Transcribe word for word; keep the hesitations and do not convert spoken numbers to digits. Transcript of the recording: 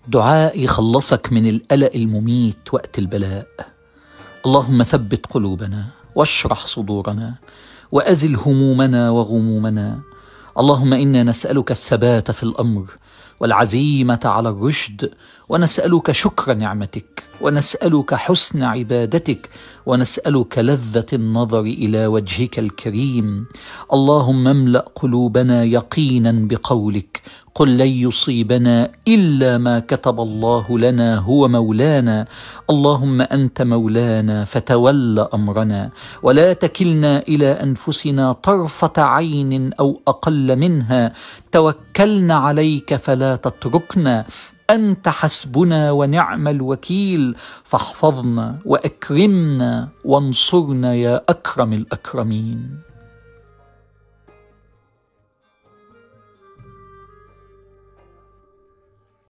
دعاء يخلصك من القلق المميت وقت البلاء. اللهم ثبت قلوبنا واشرح صدورنا وأزل همومنا وغمومنا. اللهم إنا نسألك الثبات في الأمر والعزيمة على الرشد، ونسألك شكر نعمتك، ونسألك حسن عبادتك، ونسألك لذة النظر إلى وجهك الكريم. اللهم املأ قلوبنا يقينا بقولك: قل لن يصيبنا إلا ما كتب الله لنا هو مولانا. اللهم أنت مولانا فتول أمرنا، ولا تكلنا إلى أنفسنا طرفة عين أو أقل منها. توكلنا عليك فلا تتركنا، أنت حسبنا ونعم الوكيل. فاحفظنا وأكرمنا وانصرنا يا أكرم الأكرمين.